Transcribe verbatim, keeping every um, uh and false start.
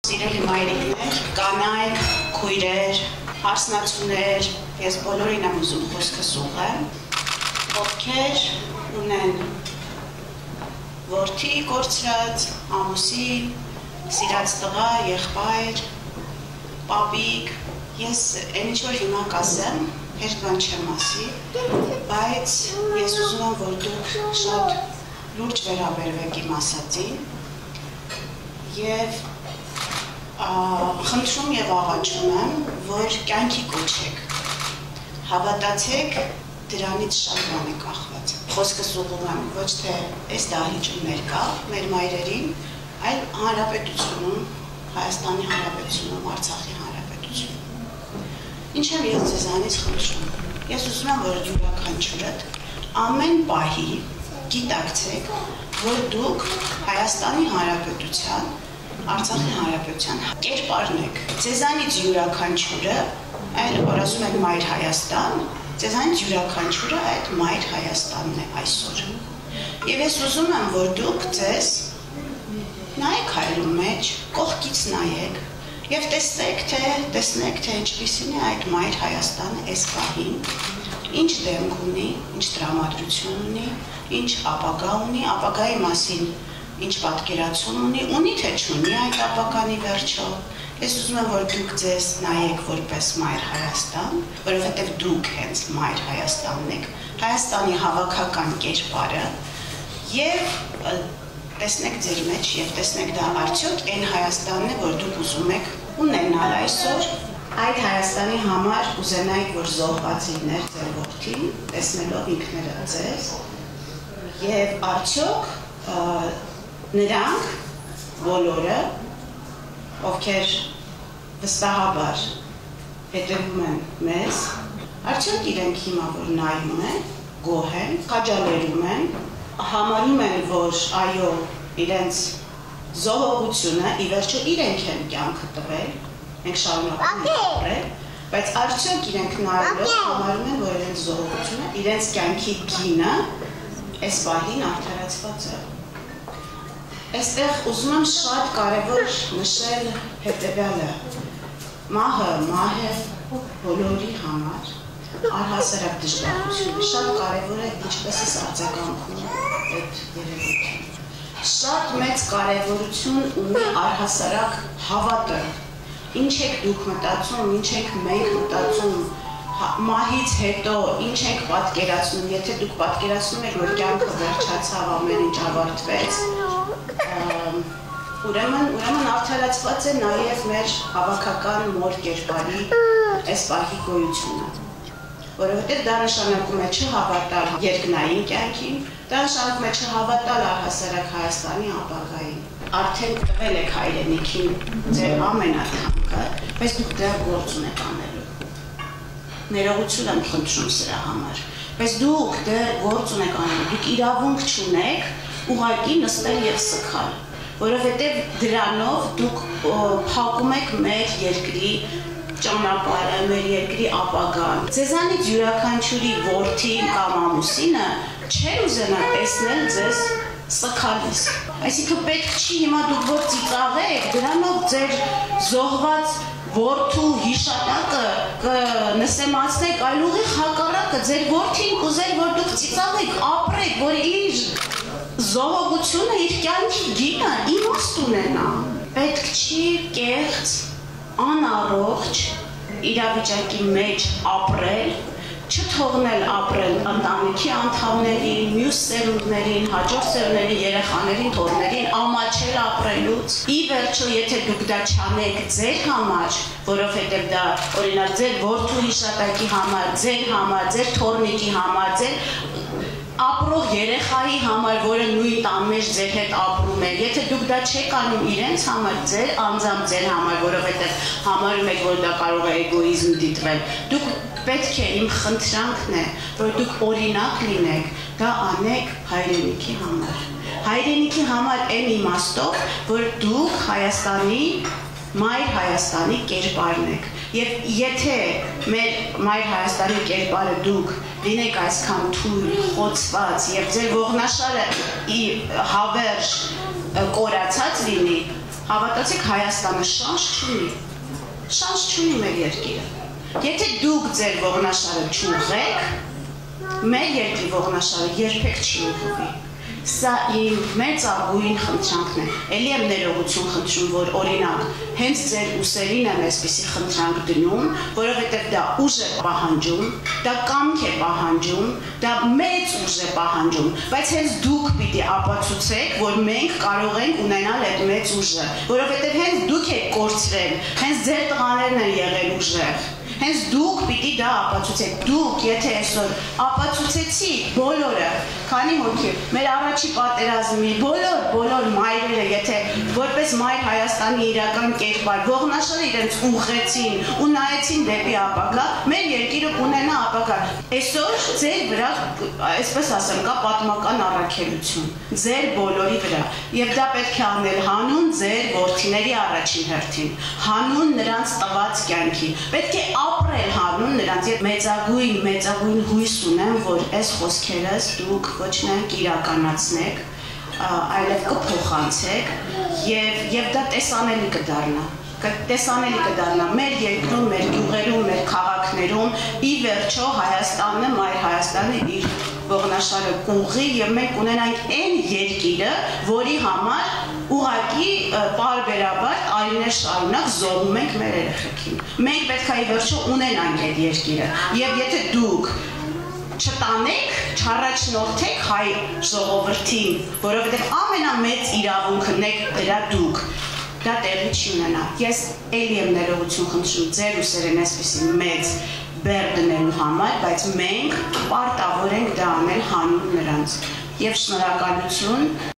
Սիրելի մայրիկներ, կանայք, քույրեր, հարսնացուներ, ես բոլորին եմ ուզում խոսքս ուղղեմ, ովքեր ունեն որդի կորցրած, ամուսին, սիրած տղա, եղբայր, պապիկ, ես այն ինչ որ հիմա կասեմ, հեշտ բան չեմ ասի, բայց ես ուզում եմ, որ դուք շատ լուրջ վերաբերվեք իմ ասածին և խնդրում և աղաչում եմ, որ կյանքի կոչեք, հավատացեք, դրանից շատ բան է կախված։ Խոսքս ուղղում եմ ոչ թե այս դահլիճում ներկա, մեր մայրերին, այլ հանրապետությունում, Հայաստանի հանրապետությունում, Արցախի հանրապետությունում։ Ինչ եմ ես ձեզանից խնդրում։ Ես ուզում եմ, որ յուրաքանչյուրդ ամեն պահի գիտակցեք, որ դուք Հայաստանի հանրապետության, Արցախի հանրապետության կերպարն եք։ Ձեզանից յուրաքանչյուրը, այլ որ ասում են մայր Հայաստան, ձեզանից յուրաքանչյուրը այդ մայր Հայաստանն է այսօր։ Եվ ես ուզում եմ, որ դուք ձեզ նայեք հայրում մեջ, կողքից նայեք և տեսնեք, թե տեսնեք, թե ինչպիսին է այդ մայր Հայաստանը այս պահին, ինչ դեմք ունի, ինչ տրամադրություն ունի, ինչ ապագա ունի, ապագայի մասին ինչ պատկերացում ունի, ունի թե չունի այդ ապագանի վերջո։ Ես ուզում եմ, որ դուք ձեզ նայեք որպես մայր Հայաստան, որովհետև դուք հենց մայր Հայաստանն եք, Հայաստանի հավաքական կերպարը և տեսնեք ձեր մեջ և տեսնեք դա արդյոք այն Հայաստանն է, որ դուք ուզում եք ունենալ այսօր, այդ Հայաստանի համար ուզենայիք, որ զոհված լիներ ձեր որդին, տեսնելով ինքները ձեզ և արդյոք նրանք բոլորը, ովքեր վստահաբար հետևում են մեզ, արդյոք իրենք հիմա որ նայում են, գոհ են, խաջալերում են, համարում են, որ այո, իրենց զոհողությունը ի վերջո իրենք են կյանքը տվել, մենք շարունակում ենք ապրել, բայց արդյոք իրենք նայելով համարում են, որ իրենց զոհողությունը, իրենց կյանքի գինը այս պահին արդարացված է։ Այստեղ ուզում եմ շատ կարևոր նշել հետևյալը, մահը մահ է բոլորի համար, առհասարակ դժբախտությունը, շատ կարևոր է ինչպես ես արձագանքում այդ երևույթին։ Շատ մեծ կարևորություն ունի առհասարակ հավատը, ինչ եք դուք մտածում, ինչ եք մենք մտածում, մահից հետո ինչ եք պատկերացնում, եթե դուք պատկերացնում եք, որ կյանքը վերջացավ, ամեն ինչ ավարտվեց, ուրեմն արդարացված է նաև մեր հավաքական մոր կերպարի այս պահի գոյությունը, որովհետև դա նշանակում է չհավատալ երկնային կյանքին, դա նշանակում է չհավատալ առհասարակ Հայաստանի ապագային։ Արդեն տվել եք հայրենիքին ձեր ամենաթանկը, բայց դուք դրա գործ ունեք անելու։ Ներողություն եմ խնդրում սրա համար, բայց դուք դեռ գործ ունեք անելու, դուք իրավունք չունեք ուղղակի նստել և սգալ, որովհետև դրանով դուք փակում եք մեր երկրի ճանապարհը, մեր երկրի ապագան։ Ձեզանից յուրաքանչյուրի որդին կամ ամուսինը չեր ուզենա տեսնել ձեզ սգալիս։ Այսինքն պետք չի հիմա դուք որ ծիծաղեք, դրանով ձեր զոհված որդու հիշատակը կնսեմացնեք, այլ ուղիղ հակառակը, ձեր որդին կուզեր, որ դուք ծիծաղեք, ապրեք, որ իր զոհողությունը, իր կյանքի գինը իմաստ ունենա։ Պետք չի կեղծ, անառողջ իրավիճակի մեջ ապրել, չթողնել ապրել ընտանիքի անդամներին, մյուս սերունդներին, հաջորդ սերունդներին, երեխաներին, թոռներին, ամաչել ապրելուց։ Ի վերջո, եթե դուք դա չանեք ձեր համար, որովհետև դա օրինակ ձեր որդու հիշատակի համար, ձեր համար, ձեր թոռնիկի համար, ձեր ապրող երեխայի համար, որը նույն տան մեջ ձեր հետ ապրում է, եթե դուք դա չեք անում իրենց համար, ձեր անձամբ ձեր համար, որովհետև համարում եք, որ դա կարող է էգոիզմ դիտվել, դուք պետք է իմ խնդրանքն է, որ դուք օրինակ լինեք, դա անեք հայրենիքի համար։ Հայրենիքի համար այն իմաստով, որ դուք Հայաստանի, մայր Հայաստանի կերպարն եք։ Եվ եթե մեր մայր Հայաստանի կերպարը դուք լինեք այսքան թույլ, խոցված եւ ձեր ողնաշարը հավերժ կորացած լինի, Հավատացեք, Հայաստանը շանս չունի, շանս չունի մեր երկիրը։ Եթե դուք ձեր ողնաշարը չուղղեք, մեր երկրի ողնաշարը երբեք չի ուղղվի։ Սա իմ մեծ ագույն խնդրանքն է։ Էլի եմ ներողություն խնդրում, որ օրինակ հենց ձեր ուսերին եմ այսպիսի խնդրանք դնում, որովհետև դա ուժ է պահանջում, դա կամք է պահանջում, դա մեծ ուժ է պահանջում, բայց հենց դուք պիտի ապացուցեք, որ մենք կարող ենք ունենալ այդ մեծ ուժը, որովհետև հենց դուք եք կորցրել, հենց ձեր տղաներն են եղել ուժեղ։ Հենց դուք պիտի դա ապացուցեք, դուք եթե այսօր ապացուցեցիք բոլորը, քանի հոգի, մեր առաջի պատերազմի բոլոր, բոլոր մայրերը, եթե որպես մայր Հայաստանի իրական կերպար, ողնաշարը իրենց ուղղեցին ու նայեցին դեպի ապագա, մեր երկիրը կունենա ապագա։ Այսօր ձեր վրա, այսպես ասեմ, կա պատմական առաքելություն, ձեր բոլորի վրա, եւ դա պետք է անել հանուն ձեր որդիների առաջին հերթին, հանուն նրանց տված կյանքի, պետք է ապրել հանուն նրանց, եւ մեծագույն, մեծագույն հույս ունեմ, որ այս խոսքերս դուք ոչ միայն կիրականացնեք, այլև կփոխանցեք եւ եւ դա տեսանելի կդառնա։ Տեսանելի կդառնա մեր երկրում, մեր գյուղերում, մեր քաղաքներում, ի վերջո Հայաստանը, մայր Հայաստանը իր ողնաշարը կուղղի եւ մենք ունենանք այն երկիրը, որի համար ուղղակի պարբերաբար այրիներ շարունակ զոհում ենք մեր երեխեքին։ Մենք պետք է ի վերջո ունենանք այդ երկիրը եւ եթե դուք չտանեք, չառաջնորդեք հայ ժողովրդին, որովհետև ամենամեծ իրավունքն եք դրա դուք, դա տեղի չի ունենա։ Ես էլի եմ ներողություն խնդրում ձեր ուսերեն այսպիսի մեծ բեռ դնելու համար, բայց մենք պարտավոր ենք դա անել հանուն նրանց։ Եվ շնորհակալություն